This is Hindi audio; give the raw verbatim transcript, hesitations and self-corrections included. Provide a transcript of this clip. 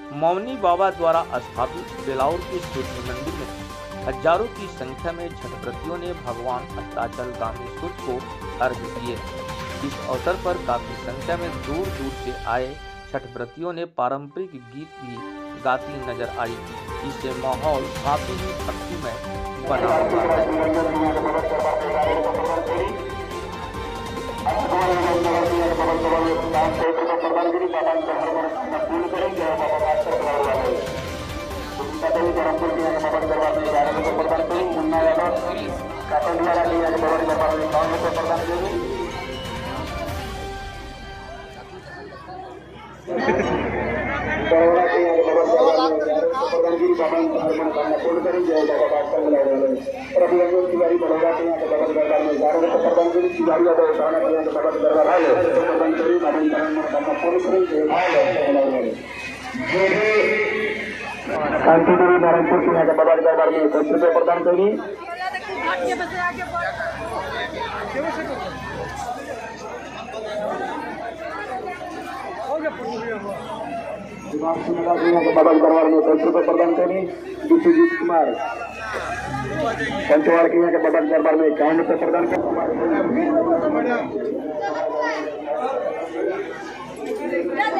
मौनी बाबा द्वारा स्थापित बेलाउर के सूर्य मंदिर में हजारों की संख्या में छठ व्रतियों ने भगवान अस्ताचलगामी सूर्य को अर्घ्य दिए। इस अवसर पर काफी संख्या में दूर दूर से आए छठ व्रतियों ने पारंपरिक गीत भी गाती नजर आई। इससे माहौल काफी ही भक्तिमय बना हुआ शांति देवी नारायणपुर के यहाँ के बाबा दरबार में दस रुपये प्रदान करेगी। बाबा दरबार में दस रुपये प्रदान करेगी। विश्वजीत कुमार पंचवाड़ के यहाँ के बाबा दरबार में इक्यावन रुपये प्रदान करें।